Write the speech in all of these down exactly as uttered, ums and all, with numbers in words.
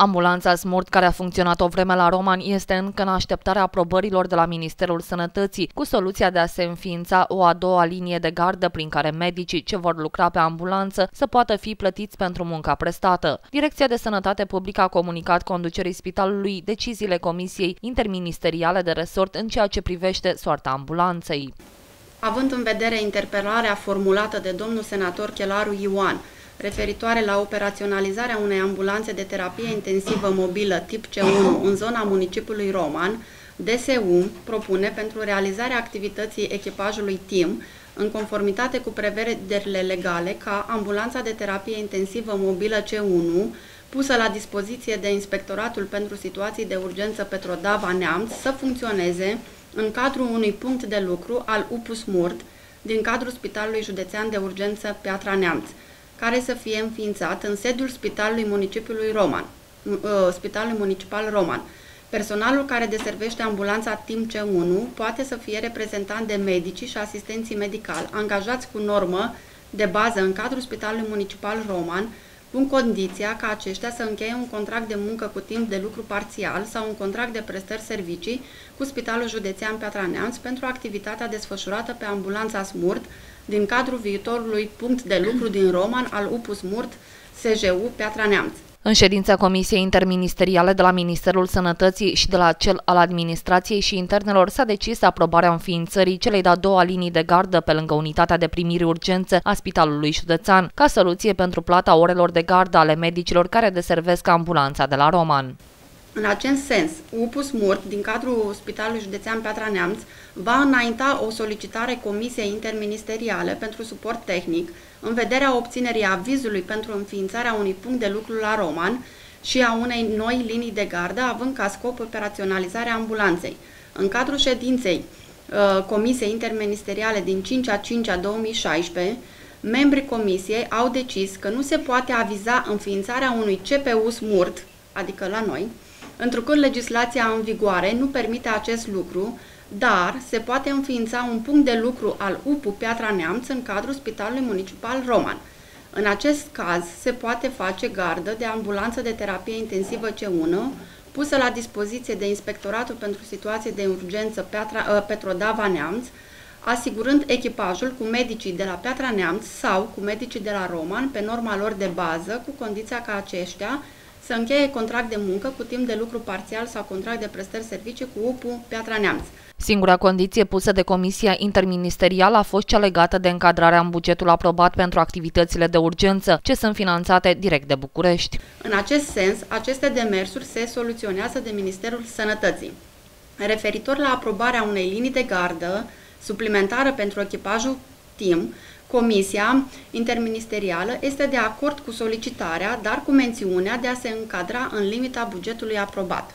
Ambulanța Smurd, care a funcționat o vreme la Roman, este încă în așteptarea aprobărilor de la Ministerul Sănătății, cu soluția de a se înființa o a doua linie de gardă prin care medicii ce vor lucra pe ambulanță să poată fi plătiți pentru munca prestată. Direcția de Sănătate Publică a comunicat conducerii spitalului deciziile Comisiei Interministeriale de Resort în ceea ce privește soarta ambulanței. Având în vedere interpelarea formulată de domnul senator Chelaru Ioan, referitoare la operaționalizarea unei ambulanțe de terapie intensivă mobilă tip C unu în zona municipiului Roman, D S U propune pentru realizarea activității echipajului T I M, în conformitate cu prevederile legale, ca ambulanța de terapie intensivă mobilă C unu, pusă la dispoziție de Inspectoratul pentru Situații de Urgență Petrodava Neamț, să funcționeze în cadrul unui punct de lucru al U P U Smurd din cadrul Spitalului Județean de Urgență Piatra Neamț, care să fie înființat în sediul Spitalului Municipiului Roman, Spitalului Municipal Roman. Personalul care deservește ambulanța T I M C unu poate să fie reprezentant de medicii și asistenții medicali angajați cu normă de bază în cadrul Spitalului Municipal Roman, cu condiția ca aceștia să încheie un contract de muncă cu timp de lucru parțial sau un contract de prestări servicii cu Spitalul Județean Piatra Neamț pentru activitatea desfășurată pe ambulanța Smurd din cadrul viitorului punct de lucru din Roman al U P U Smurd S J U Piatra Neamț. În ședința Comisiei Interministeriale de la Ministerul Sănătății și de la cel al Administrației și Internelor s-a decis aprobarea înființării celei de-a doua linii de gardă pe lângă unitatea de primiri urgențe a Spitalului Județean, ca soluție pentru plata orelor de gardă ale medicilor care deservesc ambulanța de la Roman. În acest sens, U P U Smurd, din cadrul Spitalului Județean Piatra Neamț, va înainta o solicitare Comisiei Interministeriale pentru suport tehnic în vederea obținerii avizului pentru înființarea unui punct de lucru la Roman și a unei noi linii de gardă, având ca scop operaționalizarea ambulanței. În cadrul ședinței uh, Comisiei Interministeriale din cinci a cincea două mii șaisprezece, membrii Comisiei au decis că nu se poate aviza înființarea unui C P U Smurd, adică la noi, întrucât legislația în vigoare nu permite acest lucru, dar se poate înființa un punct de lucru al U P U Piatra Neamț în cadrul Spitalului Municipal Roman. În acest caz se poate face gardă de ambulanță de terapie intensivă C unu, pusă la dispoziție de Inspectoratul pentru Situații de Urgență Piatra, Petrodava Neamț, asigurând echipajul cu medicii de la Piatra Neamț sau cu medicii de la Roman pe norma lor de bază, cu condiția ca aceștia să încheie contract de muncă cu timp de lucru parțial sau contract de prestări servicii cu U P U Piatra Neamț. Singura condiție pusă de Comisia Interministerială a fost cea legată de încadrarea în bugetul aprobat pentru activitățile de urgență, ce sunt finanțate direct de București. În acest sens, aceste demersuri se soluționează de Ministerul Sănătății. Referitor la aprobarea unei linii de gardă suplimentară pentru echipajul T I M, Comisia Interministerială este de acord cu solicitarea, dar cu mențiunea de a se încadra în limita bugetului aprobat.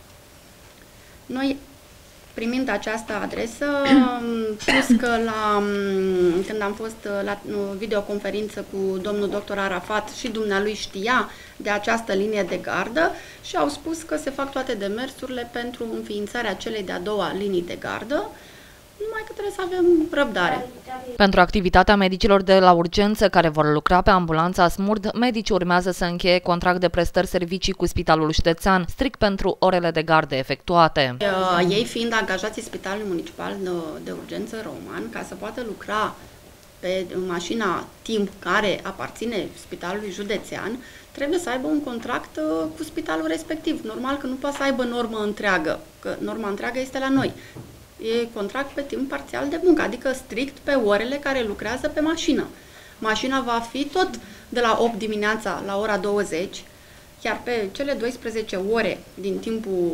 Noi, primind această adresă, plus că la, când am fost la videoconferință cu domnul doctor Arafat și dumnealui știa de această linie de gardă și au spus că se fac toate demersurile pentru înființarea celei de-a doua linii de gardă, numai că trebuie să avem răbdare. Pentru activitatea medicilor de la urgență care vor lucra pe ambulanța Smurd, medicii urmează să încheie contract de prestări servicii cu Spitalul Județean, strict pentru orele de gardă efectuate. Uh, ei fiind angajații Spitalului Municipal de, de Urgență Roman, ca să poată lucra pe mașina timp care aparține Spitalului Județean, trebuie să aibă un contract uh, cu spitalul respectiv. Normal că nu poate să aibă normă întreagă, că norma întreagă este la noi. E contract pe timp parțial de muncă, adică strict pe orele care lucrează pe mașină. Mașina va fi tot de la opt dimineața la ora douăzeci, chiar pe cele douăsprezece ore din timpul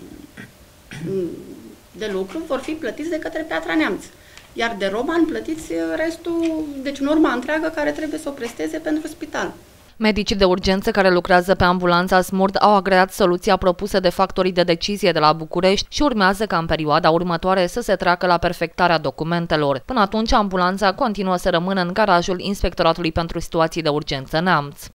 de lucru vor fi plătiți de către Piatra Neamț. Iar de Roman plătiți restul, deci norma întreagă care trebuie să o presteze pentru spital. Medicii de urgență care lucrează pe ambulanța Smurd au agreat soluția propusă de factorii de decizie de la București și urmează ca în perioada următoare să se treacă la perfectarea documentelor. Până atunci, ambulanța continuă să rămână în garajul Inspectoratului pentru Situații de Urgență Neamț.